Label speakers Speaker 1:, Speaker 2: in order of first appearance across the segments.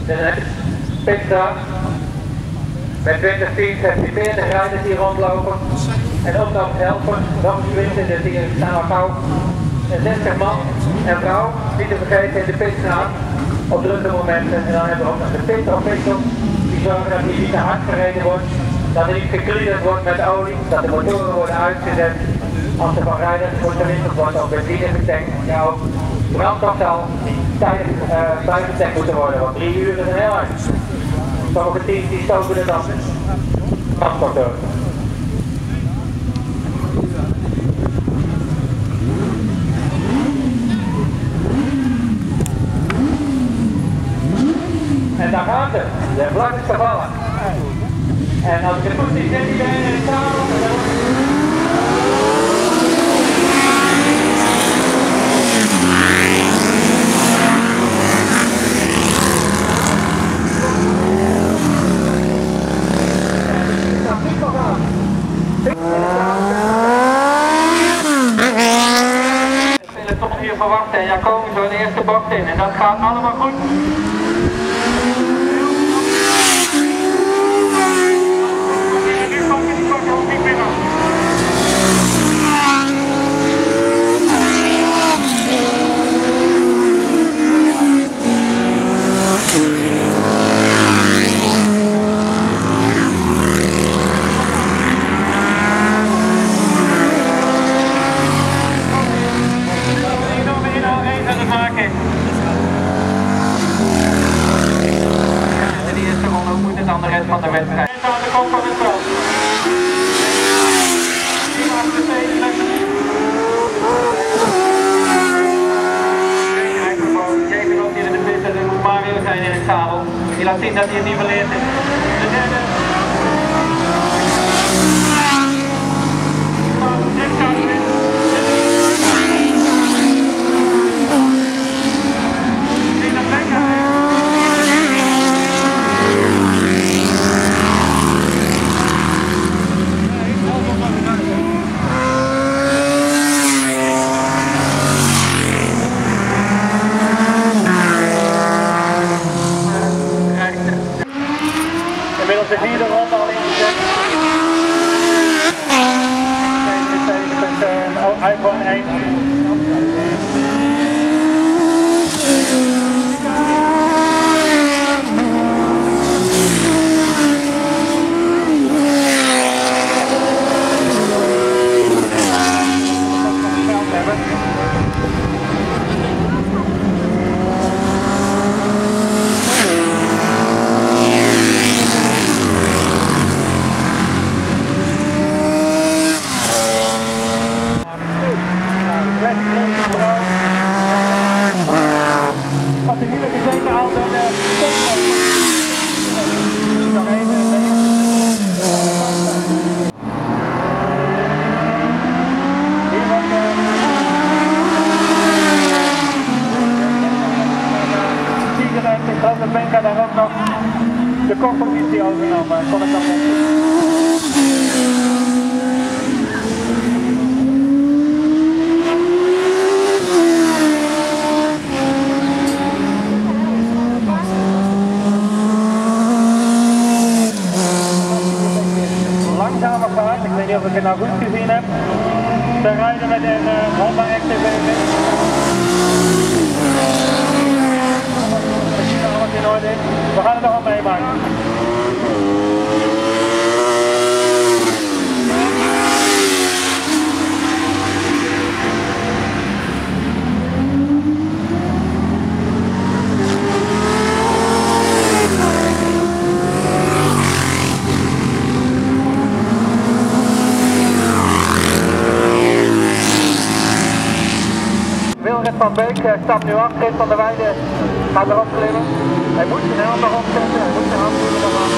Speaker 1: Dan heb je pitstraat met 20, 10, 16, 40 rijders die rondlopen. En ook nog helpen, nog 20, dus hier staan we gauw 60 man en vrouw, niet te vergeten in de pitstraat op drukke momenten. En dan hebben we ook nog de pitofficials, die zorgen dat die niet te hard gereden wordt, dat er niet gekliederd wordt met olie, dat de motoren worden uitgezet. Als er van rijders wordt gewisseld wordt of benzine getankt, ja ook brandstof zal tijdig bijgetankt moeten worden, want 3 uur is een heel hard. Sommige teams die stoken er dan brandstof door. En daar gaat het, de vlag is gevallen. En als ik het goed zie, zit iedereen in het zadel. Ik wil toch hier verwachten en ja, komen zo de eerste bocht in en dat gaat allemaal goed. Aan de rest van de wedstrijd. En aan de kop van het veld. Die mag de stedelijk. Jezus loopt hier in de pit en er moet Mario zijn in het zadel. Die laat zien dat hij het nivelleerd is. De derde. Inmiddels de vierde ronde al ingezet. iPhone 1. Als je hier gezeten had, dan nog even. Hier wordt ik geloof dat Benka daar ook nog de koppositie overnomen. Kon ik dat ik weet niet of ik het nou goed gezien heb. Ze rijden met een Honda Active. Ik zie alles in orde. We gaan het nog wel meemaken. Wilred van Beek stapt nu af, Chris van der Weijden gaat erop klimmen. Hij moet zijn helm nog opzetten, hij moet zijn handschoenen nog aan.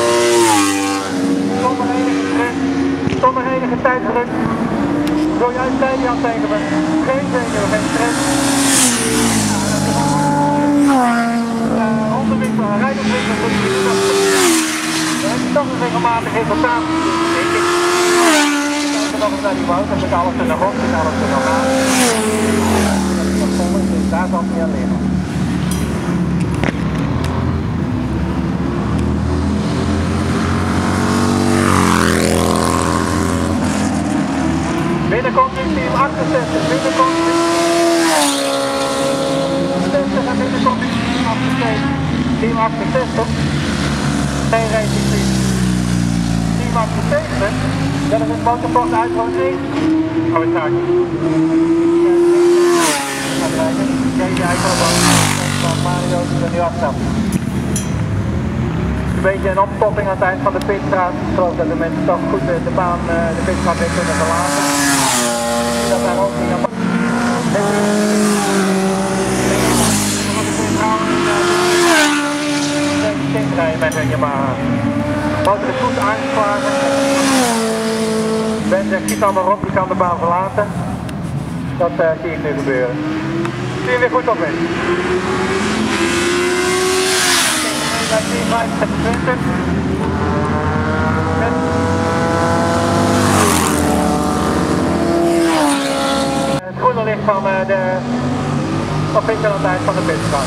Speaker 1: Zonder enige stress, zonder enige tijdsdruk. Zojuist zei hij al tegen me, geen zenuw, geen stress. Onderwinkel, rijderswinkel, dan heb je toch een regelmatig resultaat, denk ik. Kijken nog eens naar die Wout, dan zit alles er nog op, zit alles er nog aan. Daar zal het niet aan liggen. 60. Geen racing fiets. T-Max 70. Dat is het motorsport uit gewoon 1. Oh, het gaat niet. Kijk, jij kan wel. Van Mario die er nu afstapt. Een beetje een opstopping aan het eind van de pitstraat. Ik geloof dat de mensen toch goed de baan, de pitstraat weer kunnen verlaten. Dat daar ook niet aan. Rijden met een Yamaha. Motor is goed aangeslagen. Ben zegt, schiet allemaal op, je kan de baan verlaten. Dat zie ik nu gebeuren. Zie je weer goed op in. 25. Het groene licht van de officiële tijd van de pitstraat.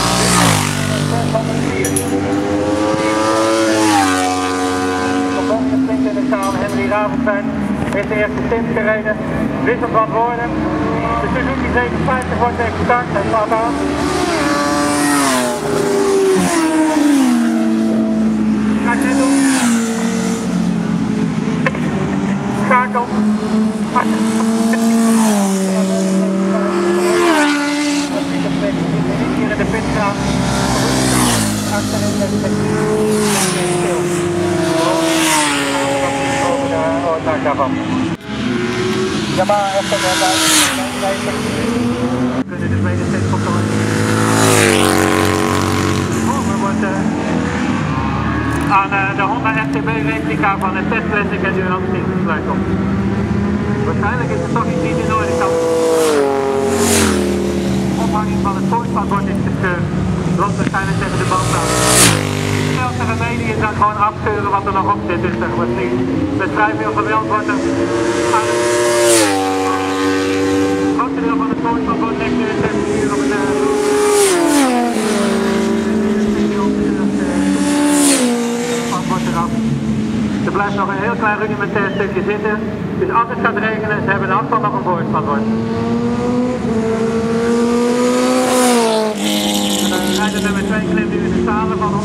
Speaker 1: In de zaal Henry Ravenstein heeft de eerste stint gereden, wisselt wat woorden. De Suzuki 57 wordt even gestart, hij slaat aan. Ga ik net doen. Schakel. Hier in de pitstraat. Achterin met de stil. Oorzaak daarvan. Yamaha FTR we kunnen de tweede set voltooien. We wordt aan de Honda FTB replica van de Test Classic Endurance Team gesluit op. Waarschijnlijk is er toch iets niet in orde. Ophanging van het voorspanbord is gescheurd. Loopt waarschijnlijk tegen de band aan. De snelste remedie is dan gewoon afkeuren wat er nog op zit. Dus dat wordt niet met vrij veel geweld wordt er aan het grootste deel van het voorspanbord ligt nu hier op het voorspanbord eraf. Er blijft nog een heel klein rudimentair stukje zitten. Dus als het gaat regenen, ze hebben in afstand nog een voorspanbord. Rijden we met 2 klimt nu in de stalen van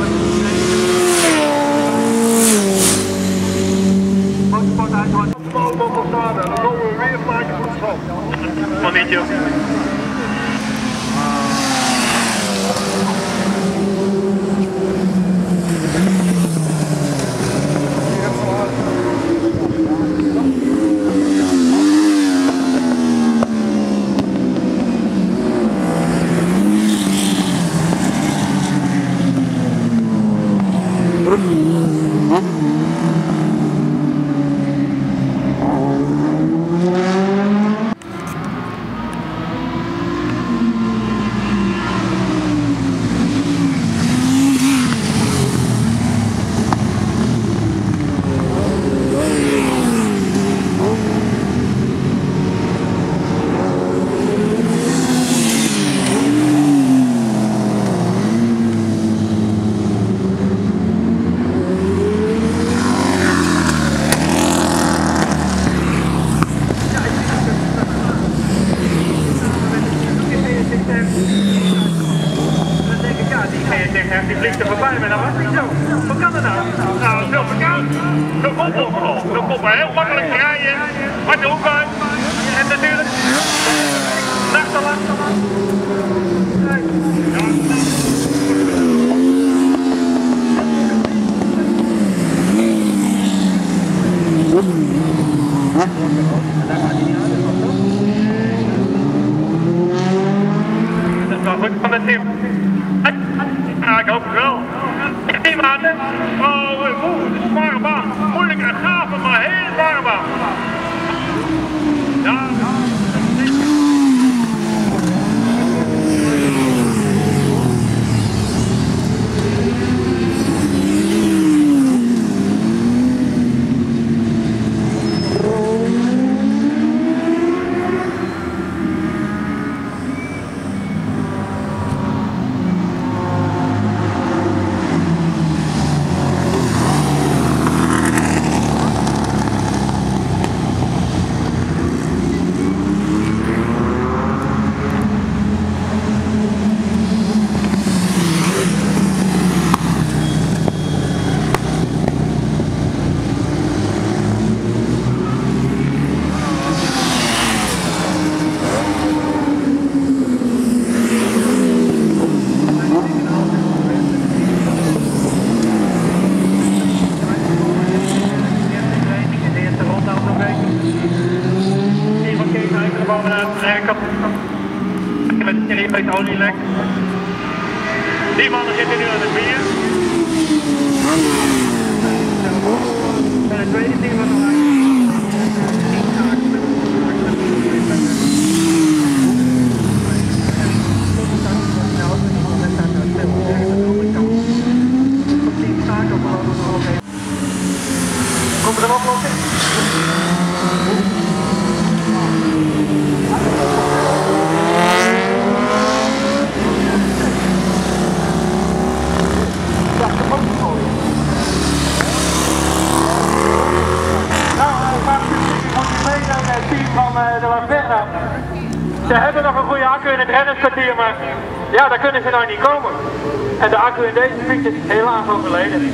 Speaker 1: motorsport uit wordt. Dan komen we weer maken voor het schap. Mannetje. Die vliegt er voorbij, maar dat was niet zo. Wat kan er nou? Nou, veel verkoud. Zo komt maar heel makkelijk rijden. Hard de hoek uit. En natuurlijk. Nachtelang. Dat is wel goed van het team. Ja, ik hoop het wel. 10 maanden. Oh, het is een zware baan. Moeilijk en gaaf, maar heel zware baan. Ja.
Speaker 2: licht olielek. Die mannen zitten nu aan het bier. En het tweede team wat nog komt er een oplossing? Ze hebben nog een goede accu in het rennerskwartier, maar ja, daar kunnen ze nou niet komen. En de accu in deze fiets is helaas overleden.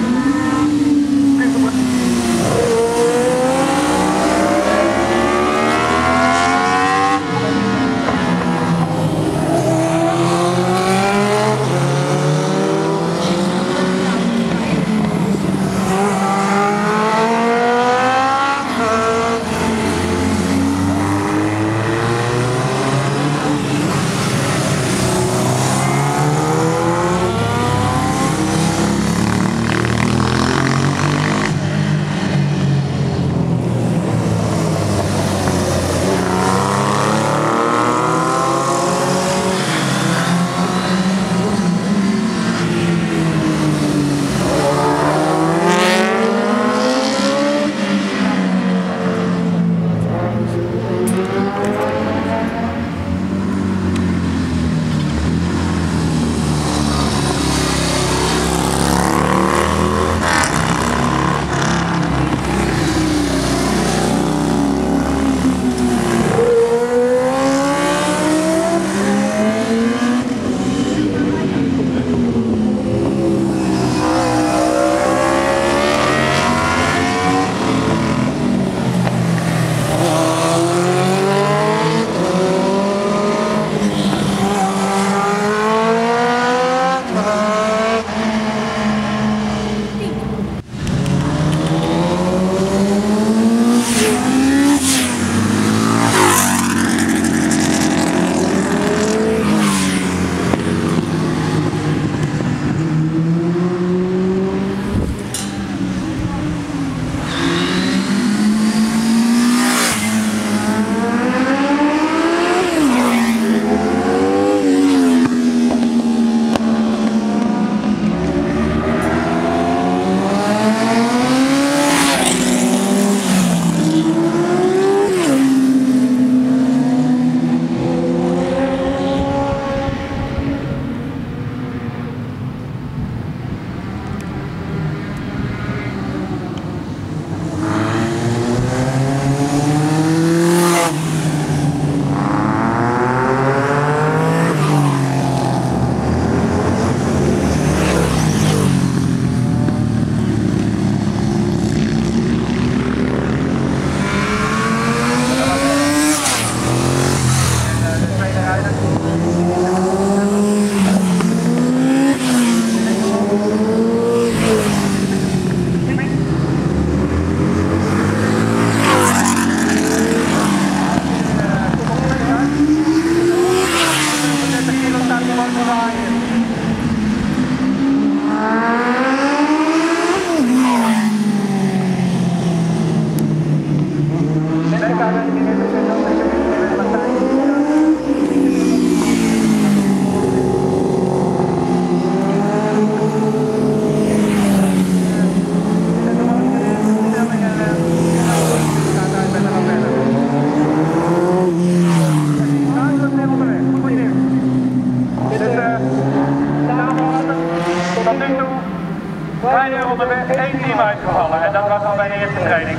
Speaker 2: onderweg 1 team uitgevallen en dat was al bij de eerste training.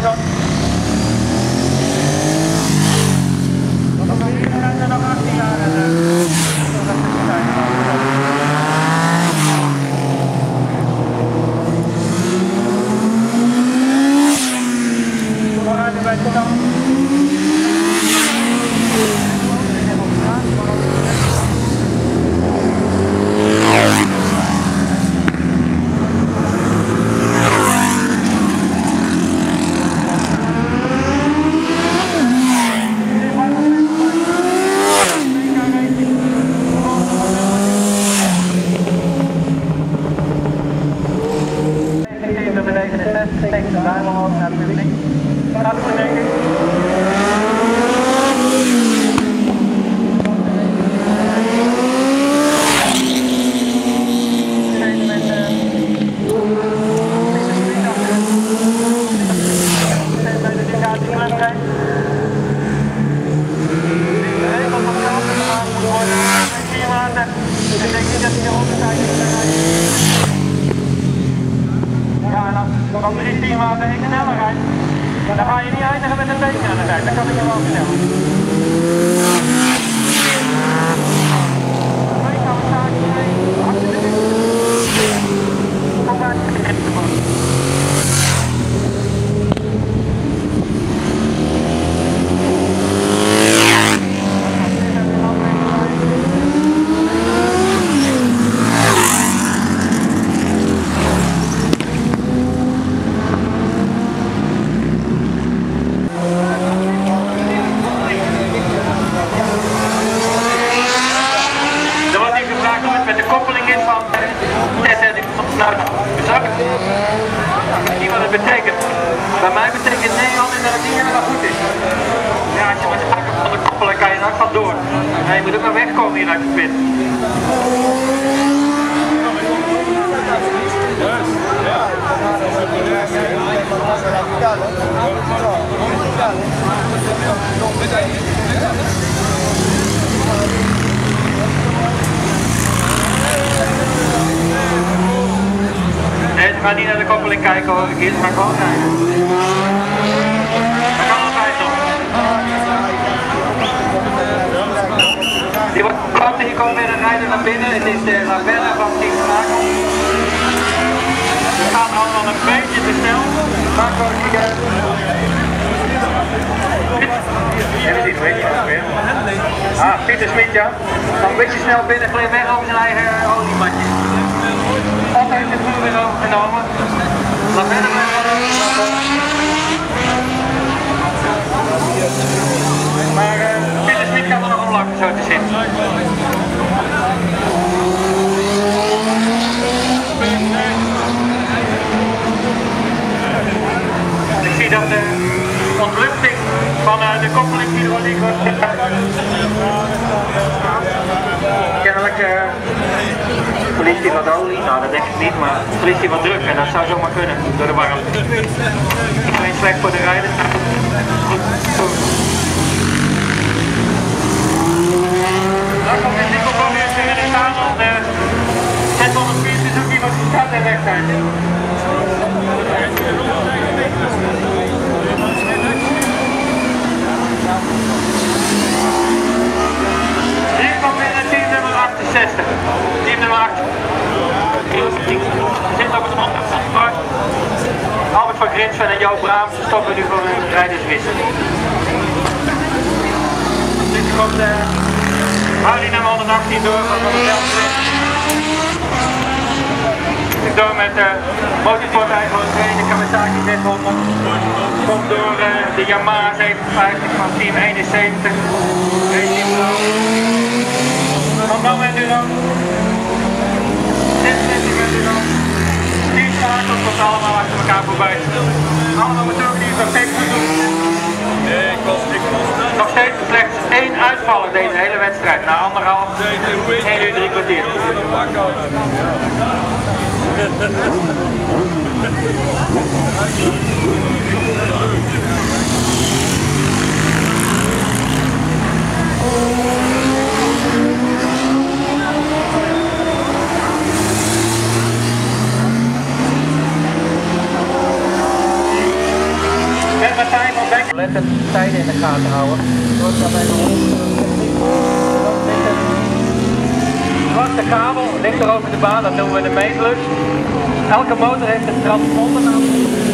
Speaker 2: zo. Er zijn nog 18 jaar en bij het kanaal. Want er is 10 maanden één snelheid. Maar dan ga je niet eindigen met een B-snelheid, dat kan ik je wel vertellen. Niet wat het betekent. Bij mij betekent nee altijd dat het niet helemaal goed is. Ja, als je met de zakken van de koppelen kan je er ook van door. Maar je moet ook maar wegkomen hier uit de pit. Nee, ze gaan niet naar de koppeling kijken hoor, ik ga gewoon rijden. Dat kan altijd nog. Die wordt plat en je komt weer een rijder naar binnen. Het is de Ravella van Team Schakel. We gaan allemaal een beetje te snel. Maak wel eens kijken. Hebben die weet je nog weer? Ah, Pieter Smit ja. Dan een beetje snel binnen, gleed weg over zijn eigen oliematje. Altijd de vloer weer overgenomen. Laat verder maar Pieter Smit kan er nog om lachen zo te zien. Ik zie dat de ontluchting van de koppelingshydrauliek wordt kennelijk verliest hij wat olie, nou dat denk ik niet, maar verliest hij wat druk en dat zou zomaar kunnen door de warmte. Geen slecht voor de rijder. Dan komt de Nikkelboom weer in de staan, want de 604 Suzuki was gestart en weg zijn. Hier komt weer een team nummer 68. Team nummer 8. Zit op het ondergrond. Albert van Grinsven en Jo Braams stoppen nu voor hun rijderswissel. Dit komt Harley nummer 118 door van de Veldweg. Ik door met Motorsport Eigen de Kawasaki 600. Komt door de Yamaha 57 van Team 71. Van moment nu dan. 66 minuten dan. 10 schakels komt allemaal achter elkaar voorbij. Allemaal motoren die nog steeds goed doen. Nog steeds slechts 1 uitvaller deze hele wedstrijd. Na 1,5, 1 uur 3 kwartier.
Speaker 1: Letten, tijden in de gaten houden. Zoals dat bij de zwarte kabel ligt er over de baan, dat noemen we de mainlus. Elke motor heeft een transponder aan.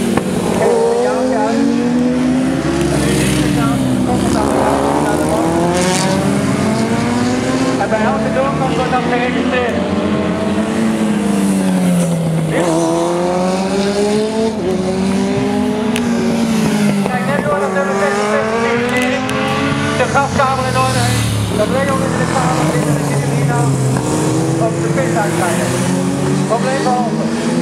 Speaker 1: En bij elke doorkomst wordt dat geregistreerd. Kijk, net door dat nummer 66 de gaskabel in orde heeft. Dat Leo in de kabel zit en dan zit hem hier nou op de pit uitrijden. Probleem behalve.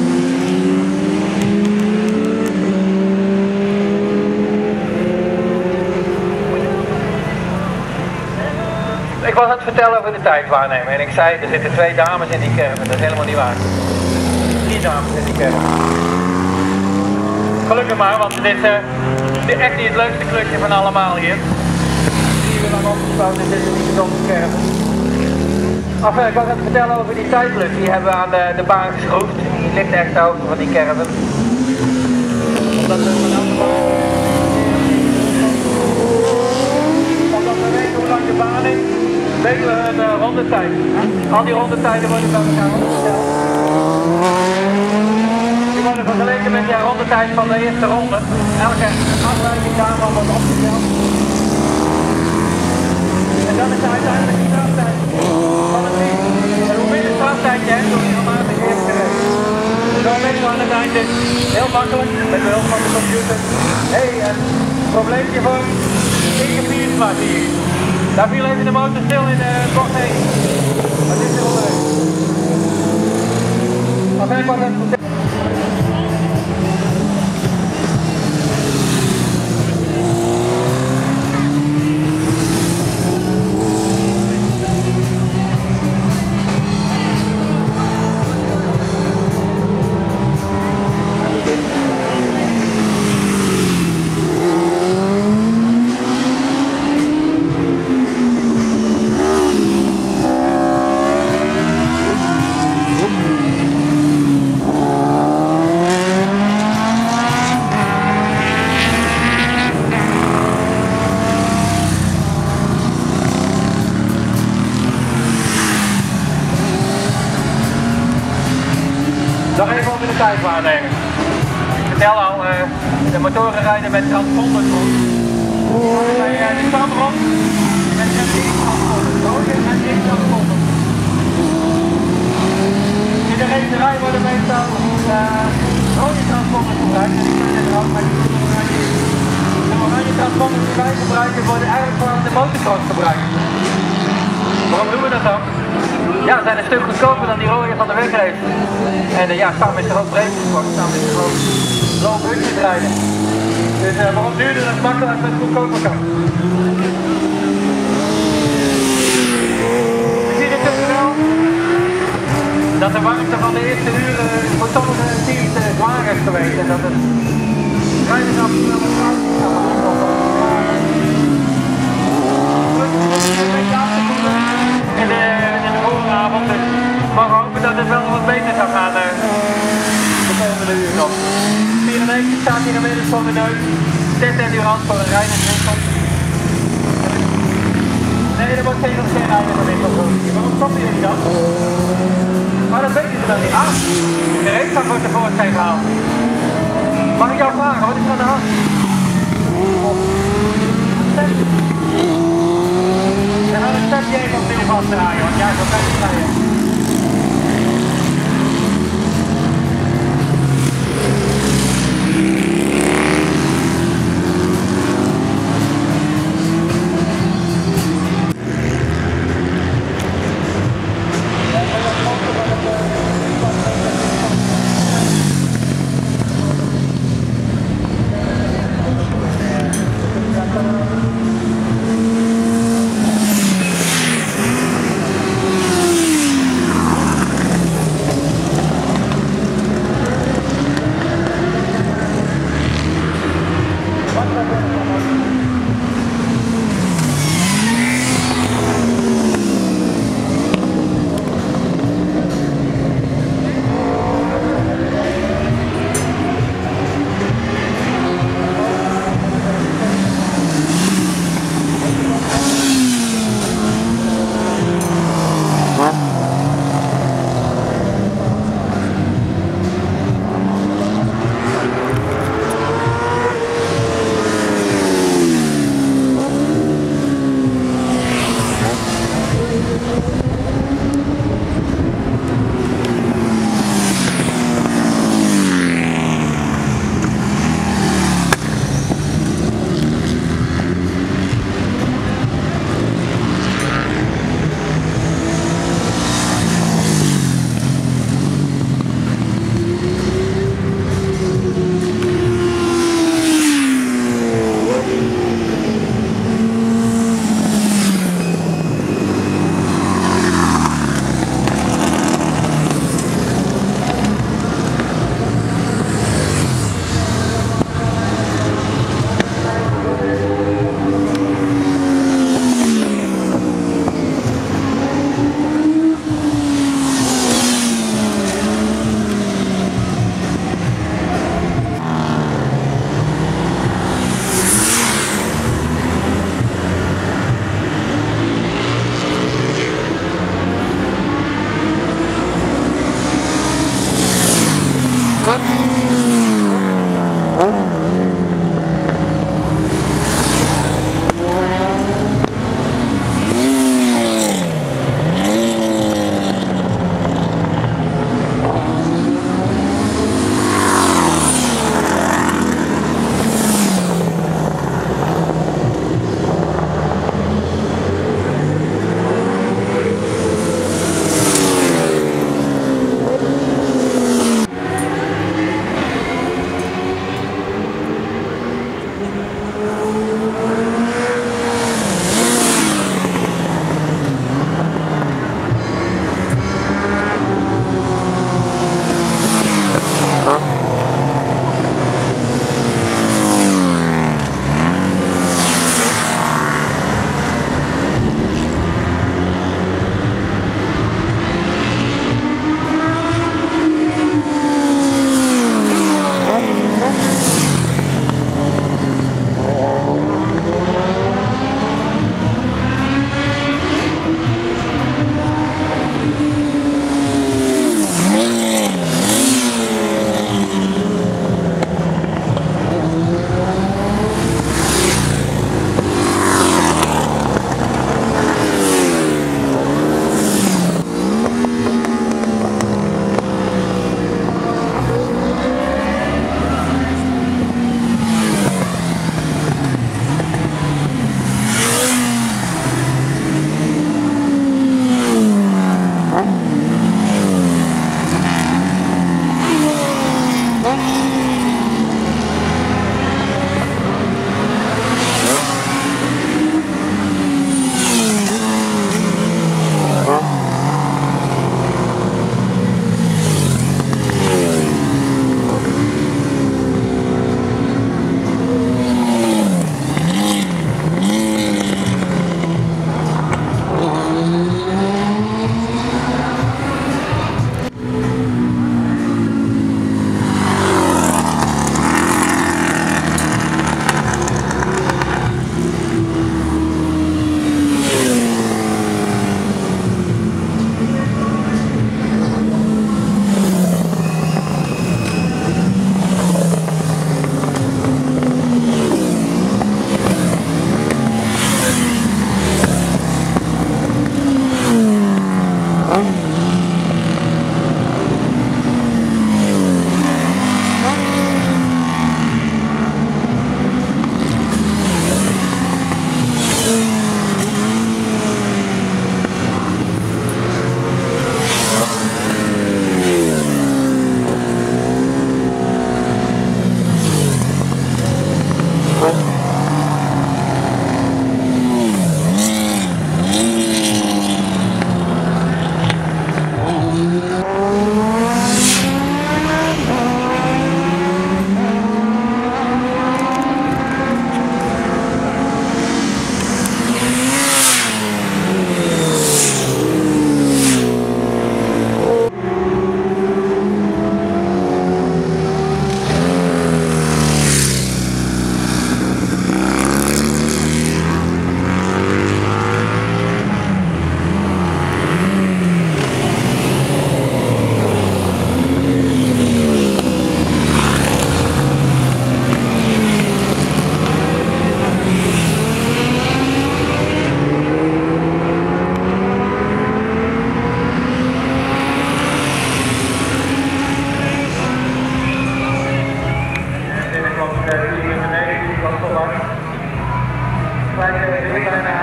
Speaker 1: Ik was aan het vertellen over de tijdwaarnemer en ik zei er zitten 2 dames in die caravan, dat is helemaal niet waar. 3 dames in die caravan. Gelukkig maar, want dit is echt niet het leukste klusje van allemaal hier. Hier weer lang opgesloten, dit is niet zo'n caravan. Enfin, ik was aan het vertellen over die tijdlus, die hebben we aan de baan geschroefd. Die ligt echt te hoogte van die caravan. Omdat we weten hoe lang de baan is, weten we een rondetijd. Al die rondetijden worden bij elkaar opgesteld. Die worden vergeleken met de rondetijd van de eerste ronde. Elke afwijking daarvan wordt opgesteld. En dan is de uiteindelijke straftijd van het team. En hoe meer de straftijd je hebt, hoe regelmatig je hebt gereden. Zo weten we aan het einde heel makkelijk, met de hulp van de computer. Hey, een probleempje voor Inge Piersma hier. Daar viel even de motor stil in de bocht heen. Wat is er onderweg? Wat ben ik wat aan het vertellen? Nog even over de tijdwaarnemer. Ik vertel al, de motoren rijden met transponders rond. Bij de stamrom met M1 transponders, rode M1 transponders. In de racerij worden meestal rode transponders gebruikt. En die zijn er ook, maar de oranje transponders die wij gebruiken worden eigenlijk voor de motocross gebruikt. Waarom doen we dat dan? Ja, ze zijn een stuk goedkoper dan die rode van de wegrace. En ja, Stam is er ook breed voor. Stam is er gewoon low budget rijden. Dus waarom duurder dan makkelijk als het goedkoper kan. Je ziet natuurlijk wel dat de warmte van de eerste uren voor sommige teams zwaar is geweest. En dat het rijders af en toe wel wat koud is. In de vooravond, dus we hopen dat het wel wat beter zou gaan de komende uur nog. 94 staat hier inmiddels voor de neus. 6 endurance voor een rijderswinkel. Nee, er wordt geen rijderswinkel. Waarom stoppen jullie dan? Maar dat weten ze dan niet. Ah, de reekstaf wordt tevoorschijn gehaald. Mag ik jou vragen, wat is er aan de hand? En dan een stepje even opnieuw vastdraaien, want ja, zo kan je het rijden.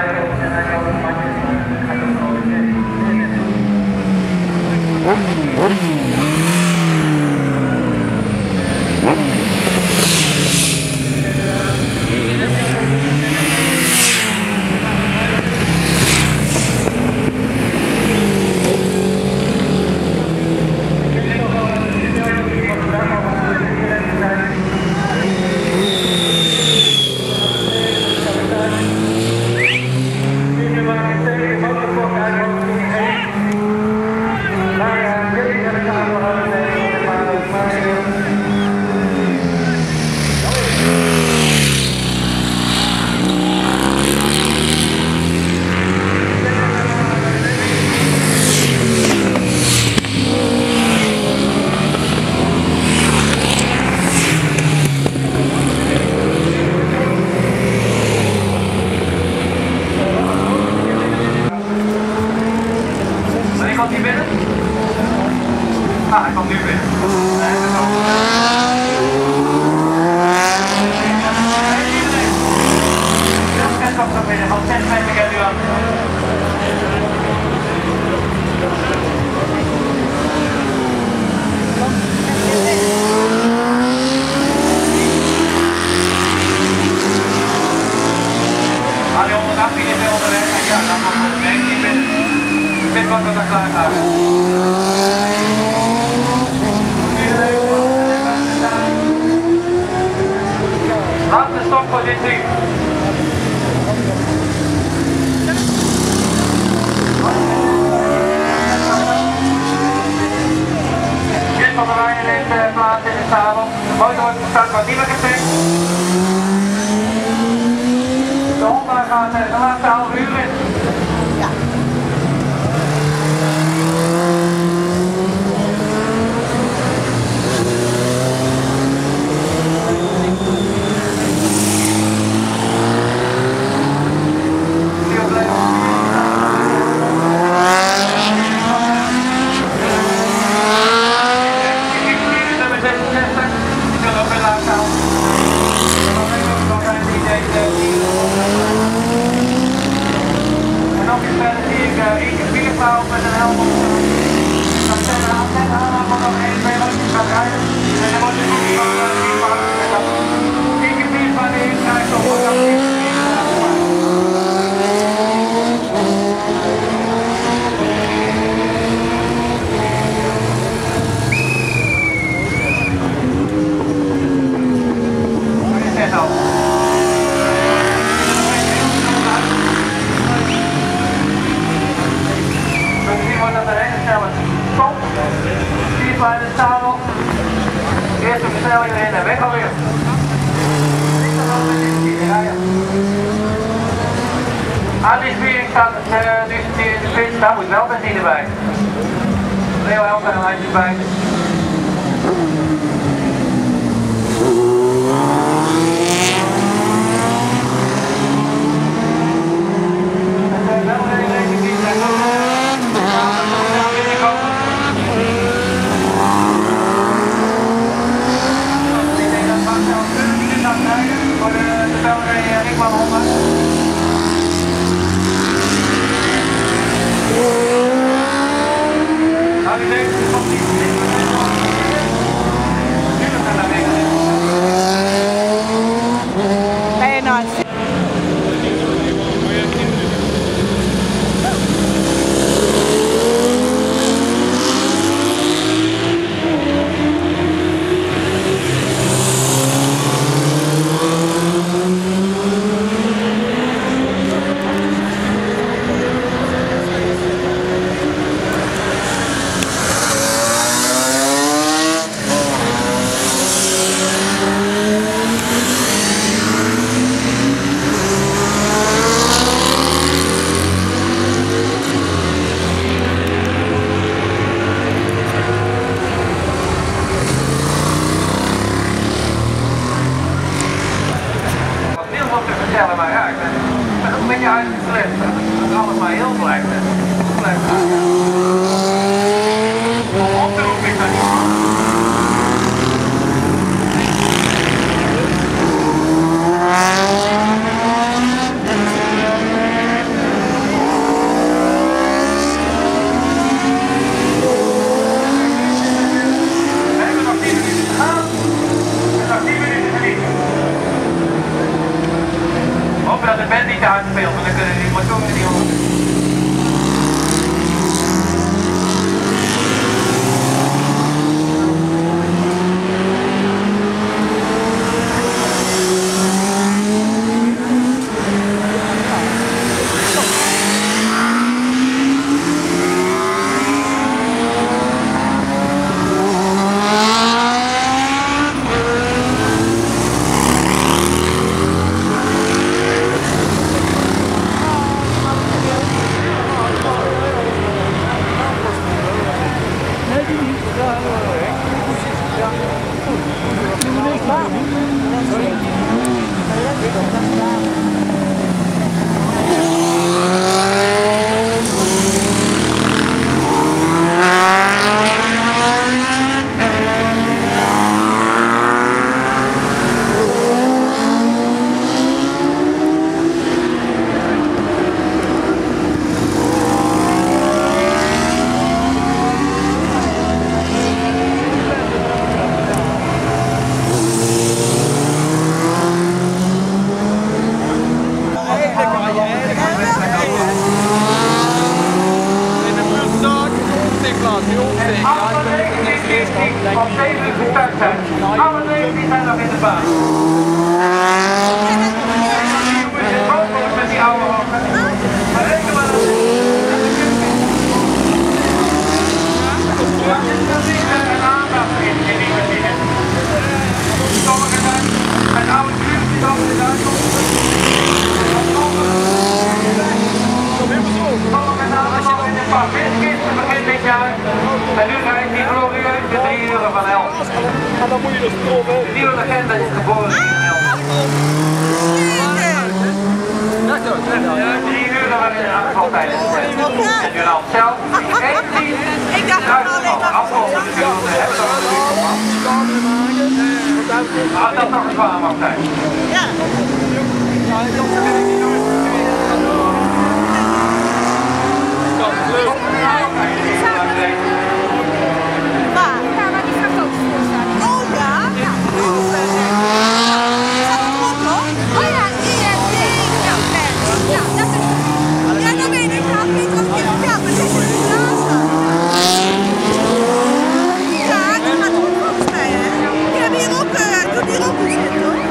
Speaker 2: Laatste stoppositie. Chris van der Weijen neemt plaats in de zadel. De motor wordt gestart, wordt niet meer getikt. De Honda gaat de laatste half uur in. Ja. Eerste versnelling erin en weg alweer. Aan die spiering staat nu in de spits, daar moet wel benzine bij. Heel helder en lijntjes bij. Maar ja, ik ben ook een beetje uitgeflipt. Dat is alles maar heel blijft. Op de hoek is dat niet. hopen dat de band niet te hard speelt, want dan kunnen die motoren niet onder. Van 7 uur gestart zijn. Alle 19 zijn nog in de baan. Die jongens in bovenop met die oude hokken. Maar reken maar dat is een aandacht in die machine. Sommigen zijn een oude vuur die dan in Duitsland. Sommigen zijn nog in een paar viskisten begin dit jaar. En nu rijdt die glorieus de 3 uur van Elst.
Speaker 3: En dan moet je dus proppen.
Speaker 2: De nieuwe legende is geboren hier in Elst. Ja, 3 uur was in aanval tijdens de test. En nu dan zelf.
Speaker 4: Ik dacht alleen maar
Speaker 2: afgelopen seconde hebben we nog een uur gehad. Dat nog zwaar mag zijn.
Speaker 4: Ja. Waar die verkoop voor staat. Oh ja? Ja. Oh ja, ja, dat is... Ja, dan weet ik nog niet of je... Ja, maar dit is de plaza. Ja, die gaat goed volgens mij, hè? Die hebben hier ook, doet hier ook iets in, hoor.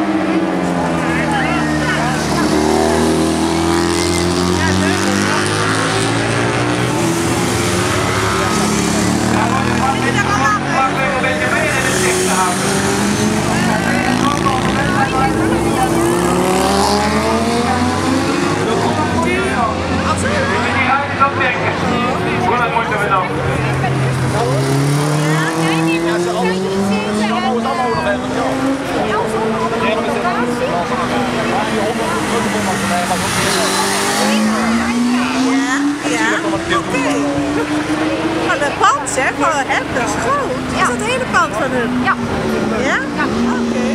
Speaker 4: Maar dat pand, zeg, dat is groot. Is dat het hele pand van hun?
Speaker 5: Ja.
Speaker 4: Ja? Ja. Oké.